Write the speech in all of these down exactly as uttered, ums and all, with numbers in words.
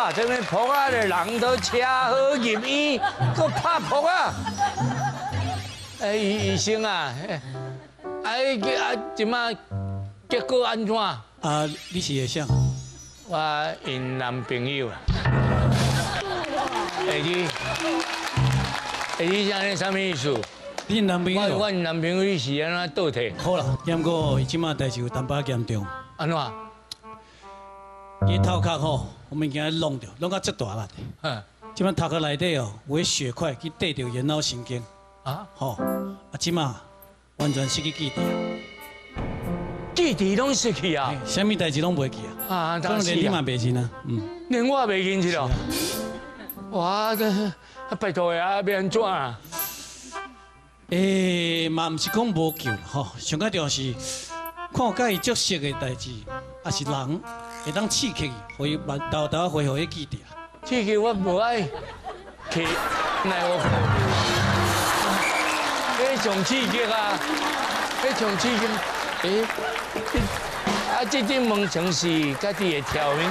啊，这边扑啊的人都车好入院，搁拍扑啊！哎，医医生啊，哎，啊，即马结果安怎？啊， 你是会啥？ 我因男朋友啊。哎你，哎你讲你啥物意思？ 你男朋友？ 我我男朋友你是安怎倒退？ 好啦，不过伊即马代志有淡薄严重。 安怎？ 伊头壳吼，我们已经弄掉，弄到足大力。嗯。即马头壳内底哦，有迄血块去缀着眼脑神经。啊？吼，啊即马完全失去记忆。 记忆拢失去啊？ 啥物代志拢袂记啊？啊，当然连你嘛袂记啊。嗯。 连我也袂记去了。哇，这拜托呀，要安怎啊？ 诶，嘛毋是讲无救吼，上较重要是看甲伊足熟的代志，也是人会当刺激伊，互伊慢豆豆恢复迄记忆啊。 刺激我无爱去奈我看，迄种刺激啊，迄种刺激，诶，啊，这阵问成是家己会跳面，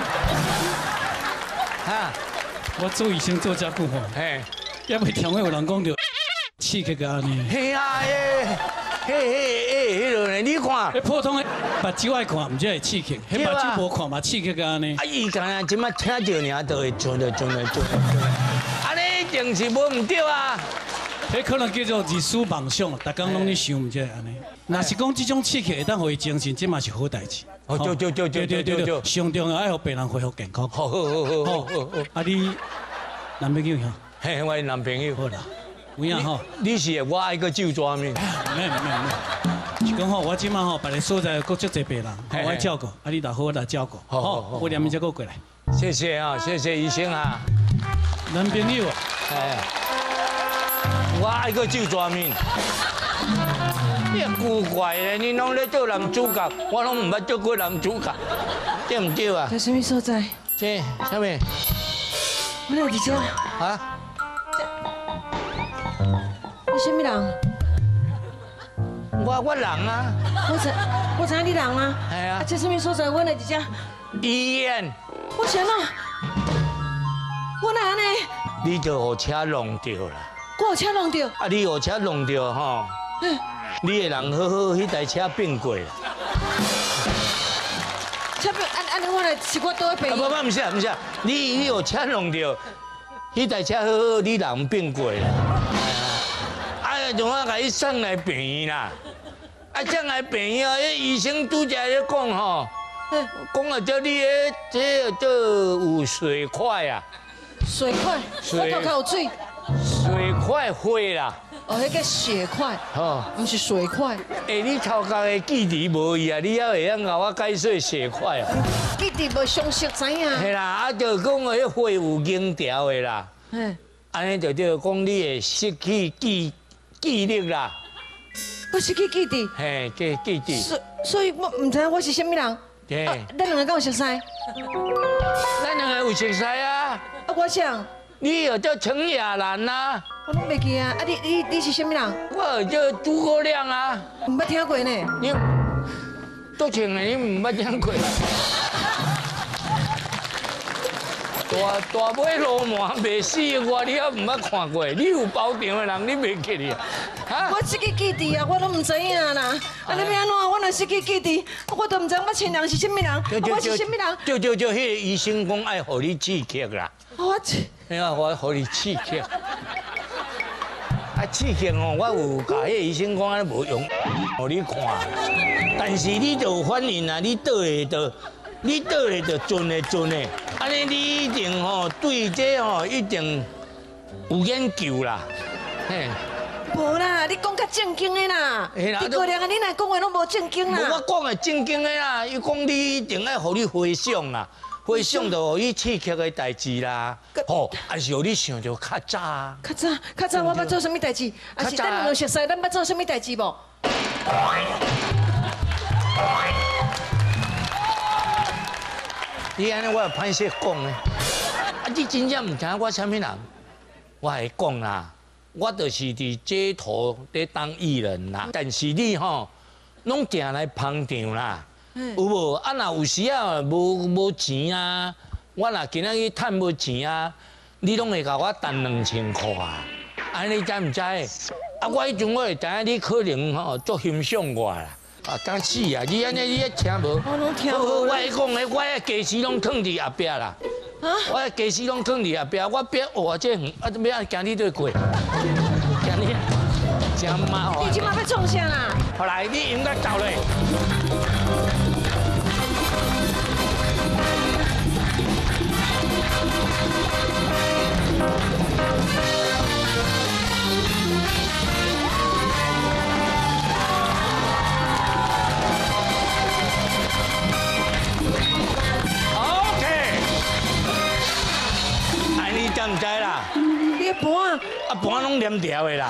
哈。 我做医生做遮久吼，嘿，也袂听过有人讲着刺激个安尼。 嘿啊，嘿，嘿嘿嘿，迄落呢？你看， 迄普通的目睭爱看，毋则会刺激；迄目睭无看嘛，刺激个安尼。 啊，伊刚刚即马听到尔，就会转来转来转来转来，安尼一定是无唔对啊。 迄可能叫做日思梦想，逐工拢咧想，毋则安尼。若是讲即种刺激会当互伊精神，这嘛是好代志。 哦，对对对对对对对， 上重要爱互病人恢复健康。 好好好好好好。 啊，你男朋友吼？ 嘿，我男朋友。 好啦，有影吼。 你是我爱个酒庄面。 免免免，是讲吼，我即马吼，别个所在各足侪病人，我爱照顾，啊，你就好来照顾。好好好，我连面再过过来。 谢谢啊，谢谢医生啊。 男朋友啊， 哎，我爱个酒庄面。你古怪咧，你拢咧做男主角，我拢唔捌做过男主角，对唔对啊？ 在什么所在？ 这啥物？ 我来伫遮。 啊？ 你什么人？ 我我人啊。 我知我知你人啊。 系啊。 啊，这什么所在？我来伫遮。 医院。 我想啊，我哪安尼？ 你就互车弄掉啦。 我有车弄掉。 啊，你互车弄掉吼。嗯。你的人好好，迄台车变过啦。 车变，安安尼我来是我倒去变。 不不，唔是唔是，你你有车弄掉，迄台车好好，你人变过啦。哎呀，从我甲伊送来病院啦，啊送来病院，迄医生拄则咧讲吼，讲啊叫你迄这叫有水块啊。 水块？我头壳有水。 水块血啦。 哦，迄个血块，哦，不是水块。 哎，你头壳的记忆无去啊？你还会晓甲我解说血块啊？ 记忆无详细知影。 系啦，啊，就讲个迄血有凝条的啦。嗯。安尼就对，讲你会失去记记忆啦。 我失去记忆。 嘿，记记忆。 所所以，我唔知我是什么人。对。咱两个敢有熟悉？ 咱两个有熟悉啊。 啊，我想。 你有叫陈雅兰呐？ 我拢袂记啊！啊，你你你是什么人？ 我叫诸葛亮啊。 唔捌听过呢。 你都请你唔捌听过。大大尾罗马袂死我，你也唔捌看过。你有包场的人，你袂记哩啊？ 我失去记忆啊，我都唔知影啦。啊，你要安怎？我若失去记忆，我都唔知我亲人是什么人，我是什么人？ 就就就，迄个医生讲爱互你刺激啦。 我刺。 哎呀，我互你刺激。啊，刺激哦，我有甲迄个医生讲安尼无用，互你看。但是你就有反应啊，你倒会倒，你倒会就准的准的。安尼你一定吼对这吼一定有研究啦。嘿。 无啦，你讲较正经的啦。你个人啊，你若讲话拢无正经啦。 我讲的正经的啦，伊讲你一定爱互你回想啦。回想到互你刺激的代志啦，吼，还是互你想到较早。 较早，较早我捌做什么代志？还是咱两个熟悉，咱捌做什么代志无？ 你安尼我也歹势讲呢。啊，你真正唔知我啥物人？我会讲啦，我就是伫街头咧当艺人啦。但是你吼，拢定来捧场啦。有无？啊，若有时啊无无钱啊， 我若今仔日趁无钱啊，你拢会甲我担两千块啊？安尼知唔知？啊，我迄阵我会知影你可能吼足欣赏我啦。啊，当死啊！你安尼你也听无？ 我拢听无。 我讲的，我的家私拢藏伫后壁啦。啊！我的家私拢藏伫后壁，我别学这远，啊，要行你对过，行你真麻烦。 你即马要创啥啦？ 后来你应该走嘞。唔知啦， 你的盘啊盘拢黏条的啦，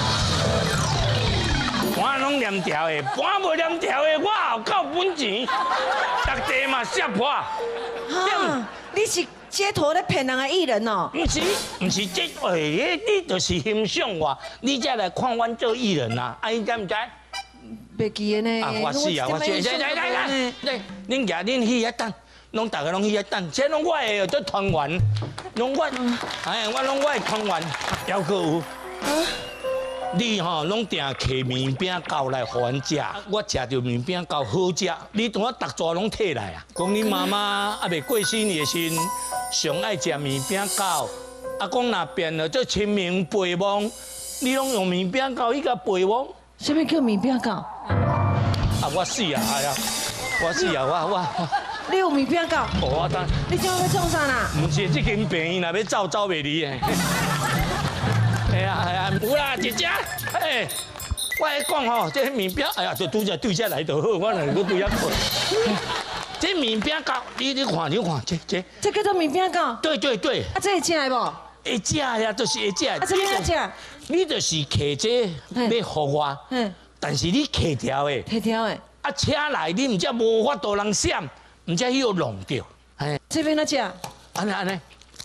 盘拢黏条的，盘无黏条的，我后够本钱，逐地嘛摔破。 啊，你是街头咧骗人的艺人哦？ 唔是，唔是这，哎，你就是欣赏我，你才来看阮做艺人啊，啊，你知唔知？ 袂记的呢。 啊，我是啊，我是，来来来来，来，恁家恁去遐等。拢大家拢去遐等，这拢我的做团员，拢我，哎，我拢我的团员，还阁有。你吼拢定摕面饼糕来互阮食，我食着面饼糕好食，你同我逐桌拢摕来啊。讲你妈妈还未过身的时，上爱食面饼糕，啊，讲若变了做清明备忘，你拢用面饼糕去甲备忘。 什么叫面饼糕？ 啊，我死啊！哎呀，我死啊！我我。 你有面饼糕？ 哦，我当。 你今晚要创啥啦？ 唔是，这间病院若要走走袂离的。哎呀哎呀，有啦，姐姐，哎，我来讲吼，这面饼，哎呀，就拄只对只来就好，我两个对只困。这面饼糕，你你看，你看，这这。 这叫做面饼糕？ 对对对。 啊，这会食的无？ 会食呀，就是会食。 啊，怎么样食？ 你就是摕这要互我，嗯，但是你摕条的。 摕条的。啊， 车来你唔只无法度人闪。唔知伊有弄掉，哎， 这边哪只？ 安尼安尼，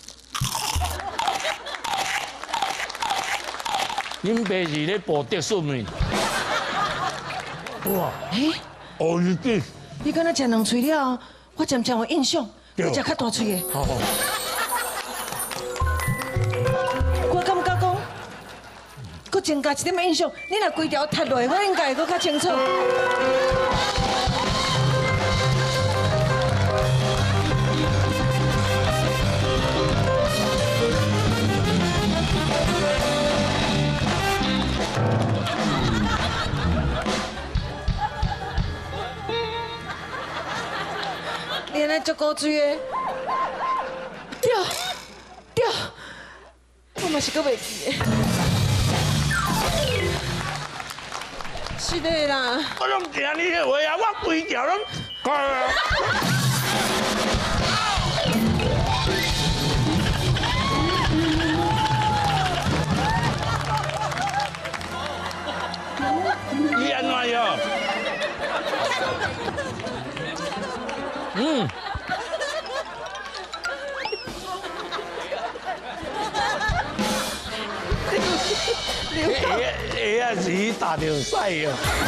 恁爸是咧播竹笋面，哇，哎，哦，你记， 你敢若食两喙了，我渐渐有印象，你食较大喙的。 好好。 我感觉讲，佮增加一点印象，你若规条踢落，我应该会佮较清楚。你安尼足古锥的，对对，我嘛是搁袂记的，是的啦。 我拢听你的话啊，我规条拢。你安怎样？嗯。下下是打着屎哦！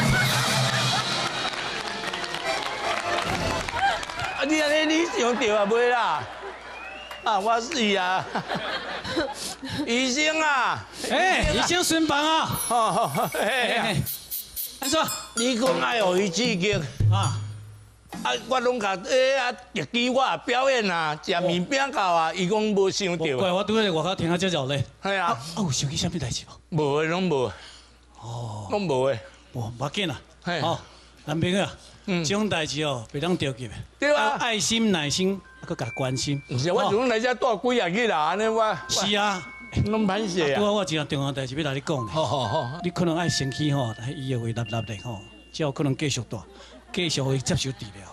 啊，你安尼你想着啊袂啦？啊，我死啊！医生啊！ 哎，医生顺房啊！ 好好，嘿， 安怎？ 你讲爱互伊刺激啊？啊，我拢甲诶啊，日记我表演啊，食面饼糕啊，伊讲无想到。 怪我拄在外口听啊，这热咧。 系啊。啊， 有想起啥物代志无？ 无诶，拢无。哦。拢无诶。 无，无紧啊。好，男朋友啊，这种代志哦，袂当着急的。 对啊。 爱心、耐心，啊，佮甲关心。 唔是，我从来遮住几啊日啦，安尼我。 是啊。 拢歹势啊。 拄好我一件重要代志要来你讲。 好好好。你可能爱先去吼，伊会立立的吼，才有可能继续大，继续会接受治疗。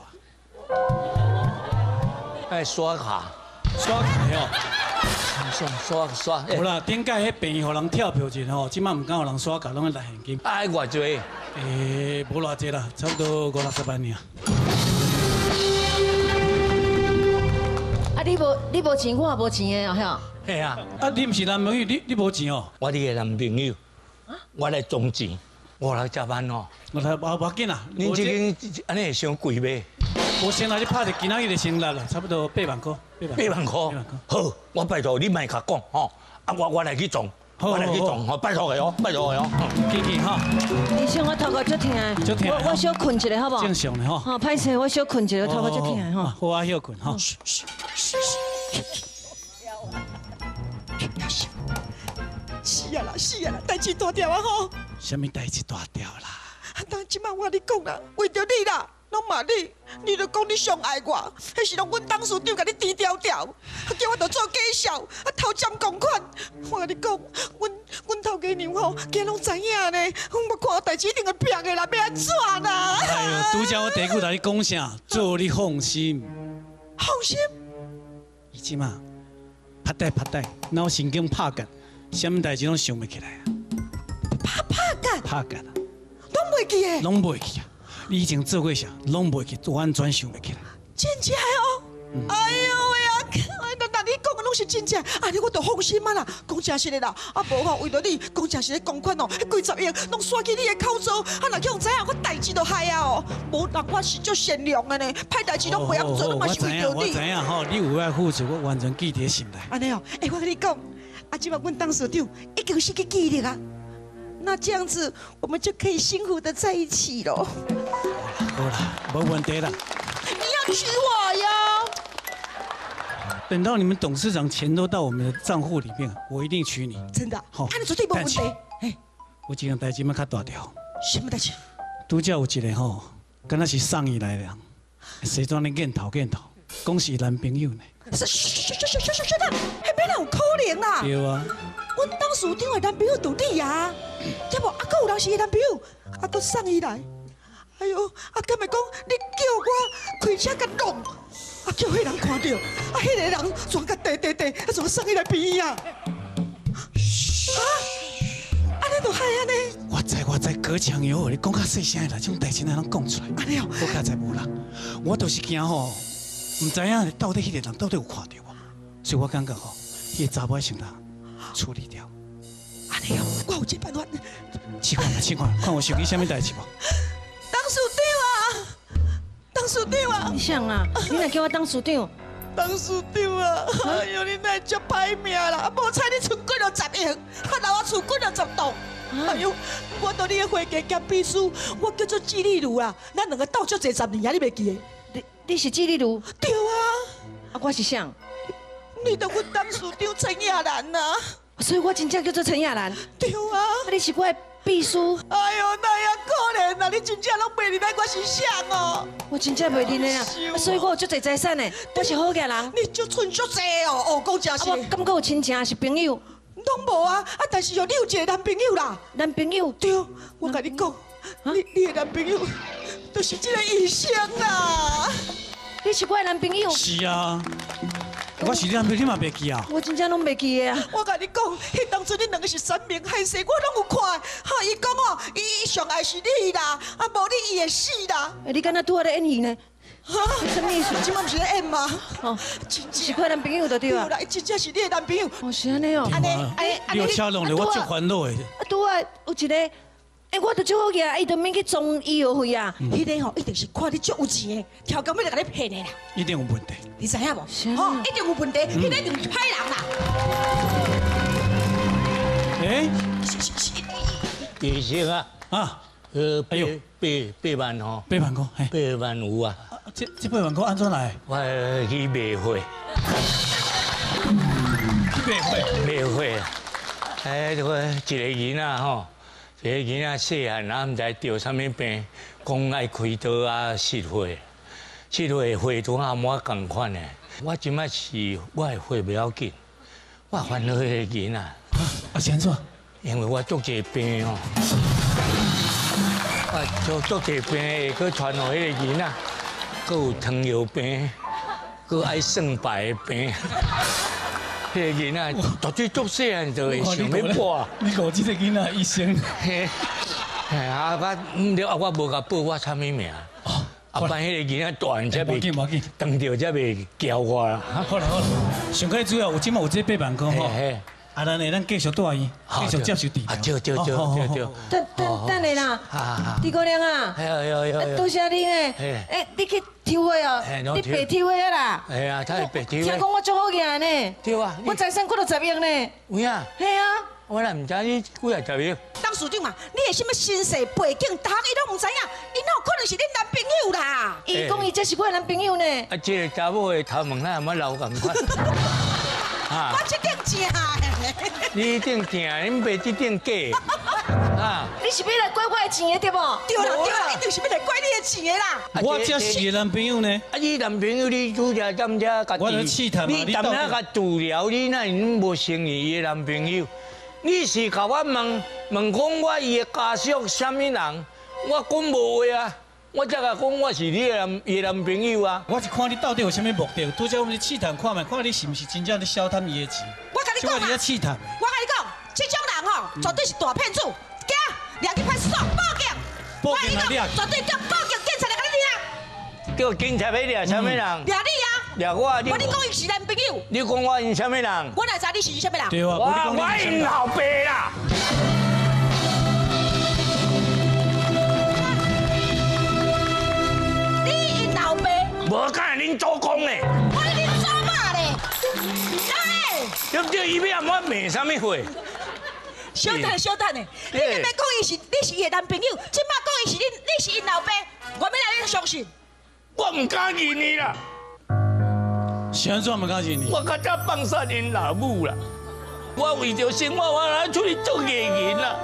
爱刷卡， 刷卡哦， 刷刷刷。 有啦，顶届迄病院互人跳票钱吼，即摆唔敢互人刷卡，拢爱拿现金。 爱偌济？ 诶，无偌济啦，差不多五六十万尔。 啊，你无你无钱，我也无钱的哦，吼。 系啊。 啊，你唔是男朋友，你你无钱哦？ 我你个男朋友，我来种钱，我来加班哦。 我来无无紧啦， 恁这间安尼会伤贵呗？ 我先来你拍的，今仔日就先来了，差不多八万块。 八万块。好，我拜托你莫甲讲吼，啊我我来去撞，我来去撞，吼拜托个哦，拜托个哦。 记记哈。 医生，我头壳足痛，我我小困一下好不好？ 正常的哈。 好，歹势，我小困一下，头壳足痛哈。 好啊，休困哈。 是啊啦，是啊啦，代志大条啊吼！ 什么代志大条啦？ 当即摆我跟你讲啦，为着你啦，拢嘛你，你就讲你上爱我，迄是拢阮董事长甲你低调调，啊叫我着做假笑，啊偷占公款。我跟你讲，阮阮头家娘吼，今拢知影呢，我看代志一定会拼的啦，要安怎啦？ 哎呦，拄则我第一句来你讲啥？做你放心。 放心。 伊即马拍呆拍呆，脑神经拍干。什么代志拢想不起来啊？ 拍拍干， 拍干啊， 拢袂记诶， 拢袂记啊！你以前做过啥，拢袂记，完全想不起来。 真正哦！哎呦喂啊！哎，那那你讲的拢是真正，啊，你我就放心啊啦。讲真实的啦，啊无吼，为了你，讲真实的公款哦，迄几十亿拢刷去你的口中，啊，若叫人知影，我代志都害啊哦。无，那我是足善良的呢，歹代志拢袂晓做，拢嘛是为着你。 我知影吼，你有爱付出，我完全记在心内。 安尼哦，哎，我跟你讲。啊，今晚阮董事长已经是个记忆啊，那这样子我们就可以幸福的在一起了。 好啦，没问题啦。 你要娶我哟！ 等到你们董事长钱都到我们的账户里面，我一定娶你。 真的？好，那绝对没问题。 哎，有一样代志要较大条。 什么代志？ 拄则有一个吼，敢若是送伊来的人，西装的镜头镜头，讲是男朋友呢。 是，嘘嘘嘘嘘嘘嘘的，迄边哪有可能啦？ 对啊， 阮董事长的男朋友就你啊，对无？啊，搁有人是伊男朋友，啊，搁送伊来。哎呦，啊，敢会讲你叫我开车甲弄，啊，叫迄人看到，啊，迄个人全甲地地地，啊，全送伊来边啊！啊，安尼就害安尼。 我知我知，隔墙有耳，你讲较细声啦，这种代志哪能讲出来？ 安尼哦， 我较知无啦，我就是惊吼。唔知影到底迄个人到底有看到无，所以我感觉吼，迄个查某先当处理掉。 安尼哦，我有一个办法。 试看，试看，看我想起什么代志无？ 董事长啊，董事长啊！ 你想啊，你若叫我当署长， 董事长啊，哎呦，你那足歹命啦！啊，无彩你出几落十亿，啊，留我出几落十栋。哎呦，我到你的会计兼秘书，我叫做纪丽茹啊，咱两个斗足侪十年啊，你袂记的？ 你你是纪丽茹？ 对啊， 啊，我是谁？ 你都阮董事长陈亚兰呐， 所以我真正叫做陈亚兰。 对啊， 啊，你是我的秘书。 哎呦，那样可怜啊！你真正拢袂认得我是谁哦？ 我真正袂认得啊，所以我有足侪财产的，我是好家人。 你就存足济哦，哦，讲真是。 我感觉有亲情是朋友。 拢无啊，啊，但是哦，你有一个男朋友啦。 男朋友？ 对，我甲你讲，你你的男朋友就是这个医生啦。 你是我的男朋友？ 是啊，我是你男朋友，你嘛袂记啊？ 我真正拢袂记的啊。 我甲你讲，迄当初你两个是三明害死，我拢有看。哈，伊讲哦，伊上爱是你啦，啊，无你伊会死啦。 你敢若拄仔咧演戏呢？ 哈， 什么意思？ 即摆毋是咧演吗？ 哦，是我男朋友就对啊。 啦，真正是你的男朋友。 哦，是安尼哦。 安尼，你有车弄咧，我足烦恼的。 啊，拄仔有一个，哎，我都足好个，伊都免去中医药费啊。 迄个吼，一定是看你足有钱的，条件要来甲你骗的啦。 一定有问题。 你知影无？哦，一定有问题，迄个一定是歹人啦。 哎， 医生啊， 啊， 呃，哎呦，八八万吼， 八万块，哎， 八万有啊。 这这八万块安怎来？ 我去卖货， 去卖货， 卖货啊！哎，这个一个囡仔吼，一个囡仔细汉啊，毋知得啥物病，讲爱开刀啊，失血，失血血都阿妈共款的。我即摆是我的血不要紧，我烦恼迄个囡仔。 啊，是安怎？ 因为我足济病哦，我足足济病会去传互迄个囡仔。佮有糖尿病，佮爱算牌的病，迄个囡仔大嘴足细汉就会想要博。 你讲这个囡仔医生， 嘿，啊我毋对啊，我无甲报我啥物名。啊，办迄个囡仔大汉才袂，当着才袂叫我啦。 好啦好啦，上个主要有即嘛有这八万块吼， 啊，咱下咱继续住院，继续接受治疗。 啊，对对对对对。 等等等下啦，李姑娘啊， 哎呦呦呦！ 多谢你呢。哎，你去抽血哦，你白抽血啦。 哎呀，他是白抽血。 听讲我做好嘢呢。 对啊。 我财产过到十亿呢。 有啊。 系啊。 我也唔知你几啊十亿。 当署长啊，你的什么身世背景，大家伊拢唔知影，伊哪有可能是恁男朋友啦？ 伊讲伊这是我的男朋友呢。 啊，这个查某的头毛哪有么留咁快？ 我这顶正的。 你顶正，恁爸这顶假。啊！ 你是要来拐我的钱的对不？ 对啦对啦，一定是要来拐你的钱的啦。 我这是你男朋友呢？ 啊，你男朋友你拄则踮遮家己， 我咧试探嘛， 你踮遐甲治疗，你哪会无承认伊的男朋友？你是甲我问问讲我伊的家属什么人？我讲无话啊，我才甲讲我是你的男伊的男朋友啊。 我是看你到底有啥物目的，拄则我们试探看觅，看你是毋是真正咧消贪伊的钱。 我甲你讲啊， 我伫咧试探。 我甲你讲，这种人吼，绝对是大骗子。惊，抓去派出所报警。 报警啊！抓， 绝对叫报警，警察来甲你抓。 叫警察要抓什么人？ 抓你啊！ 抓我！ 我你讲伊是男朋友。 你讲我因什么人？ 我哪知你是什么人？ 对啊， 我我因老爸啦。 你因老爸？ 无敢恁祖公嘞。 我恁祖妈嘞。哎。 对不对？伊要按我骂什么话？ 小等小等的，你明明讲伊是你是伊的男朋友，即摆讲伊是你你是因老爸，我要来恁相信。 我唔敢认你啦。 是安怎唔敢认你？ 我较早放杀因老母啦，我为着生活，我来出去做艺人啦。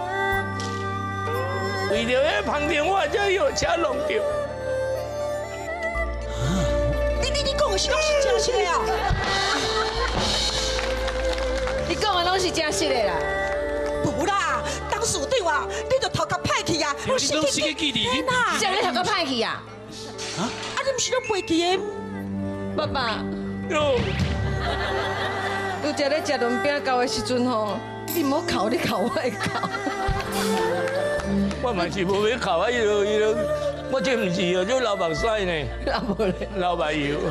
为着迄旁边我才有车弄着。 你你你讲的是拢是真实的啊？ 你讲的拢是真实的啦。 无啦，当署长啊，你著头壳歹去啊！ 你拢死个记忆啦，这样你头壳歹去啊？ 啊？啊，你毋是拢袂记的？ 爸爸， 哟， 拄则咧食轮饼糕的时阵吼，你唔好哭，你哭我会哭。 我嘛是无要哭啊，伊落伊落，我这毋是哦，这流目屎呢， 那无咧， 流目油。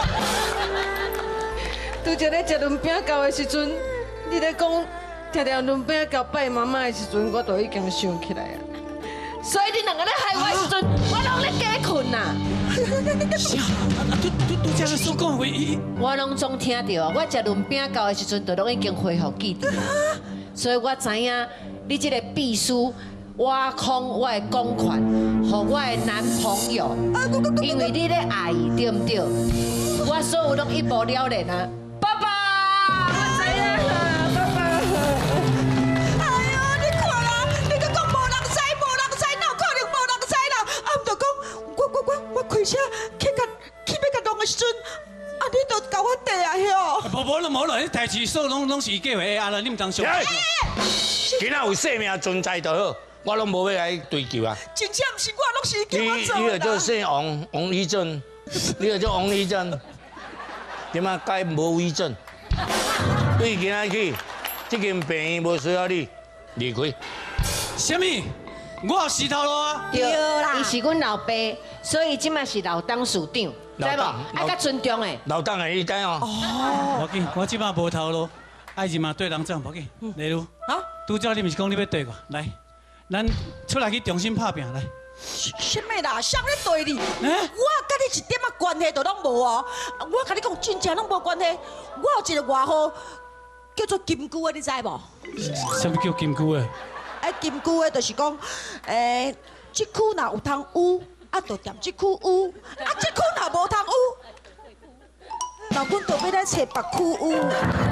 拄则咧食轮饼糕的时阵，你咧讲条条轮饼糕拜妈妈的时阵，我都已经想起来啊。所以你两个咧害我的时阵，我拢咧假困呐。 是啊，拄拄拄则咧所讲话，伊我拢总听到，我食轮饼糕的时阵，都拢已经恢复记忆啊。所以我知影你这个秘书挖空我的公款，给我的男朋友，因为你咧爱伊，对不对？我所有拢一目了然啊，爸爸，我知影啦，爸爸。 哎呦，你看啦，你搁讲无人知，无人知，哪有可能无人知啦？啊，毋着讲，我我我我开车去甲去要甲弄的时阵，啊，你著甲我缀啊哟。 无无啦无啦，迄台词所拢拢是计划的啊啦，你唔当相信。 今仔有生命存在就好，我拢无要来追究啊。 真正毋是我，拢是叫我你做你就做的。 姓王王立正，你就做王立正，点啊改无为正？对今仔起，这间病院无需要你离开。 什么？我有石头路啊！ 对啦，伊是阮老爸，所以即摆是老当署长，知无？爱较尊重诶。 老邓诶，你知哦？ 无要紧，我即摆无头路，爱是嘛对人走，无要紧。例如， 啊？ 拄则你毋是讲你要对我，来，咱出来去重新拍拼来。 什么啦？谁咧对你？我甲你一点仔关系都拢无哦！我甲你讲，真正拢无关系。我有一个外号叫做金龟的，你知无？ 什么叫金龟的？ 哎，金龟的就是讲，诶，这区若有通有，啊，就踮这区有；啊，这区若无通有，那阮就要来找别区有。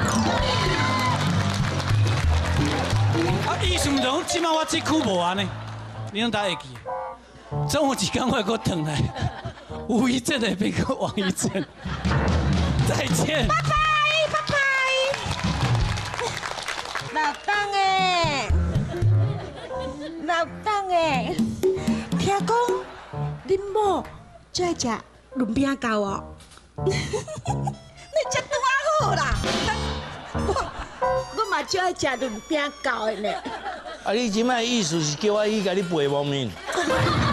啊，意思毋就讲，即摆我这区无安尼，你拢打会记？总有一天我会搁转来，吴一正会变个王一正。再见。 拜拜，拜拜。老邓诶，老邓诶，听讲恁某最爱食润饼糕哦。你食拄啊好啦，我我嘛最爱食润饼糕的呢。 啊，你即摆意思是叫我去甲你陪蒙面？